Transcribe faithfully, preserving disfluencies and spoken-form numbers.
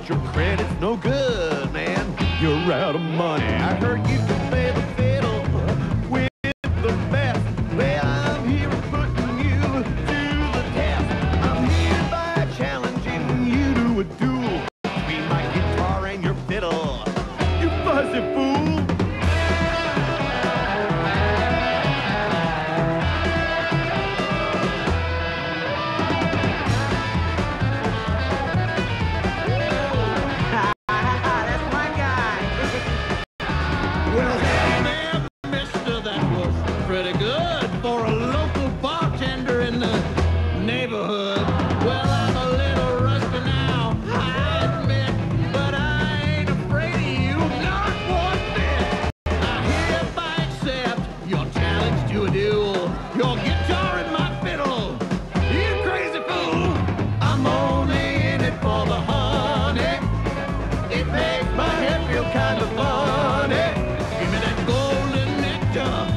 but your credit's no good, man. You're out of money. I heard you can play the fiddle with the best. Well, I'm here putting you to the test. I'm hereby challenging you to a duel between my guitar and your fiddle. You fuzzy fool! Well, hey there, mister, that was pretty good for a local bartender in the neighborhood. Well, I'm a little rusty now, I admit, but I ain't afraid of you, not one bit. I hereby accept your challenge to a duel. Your guitar and my fiddle, you crazy fool. I'm only in it for the honey. It makes my head feel kind of funny. Give me that golden nectar.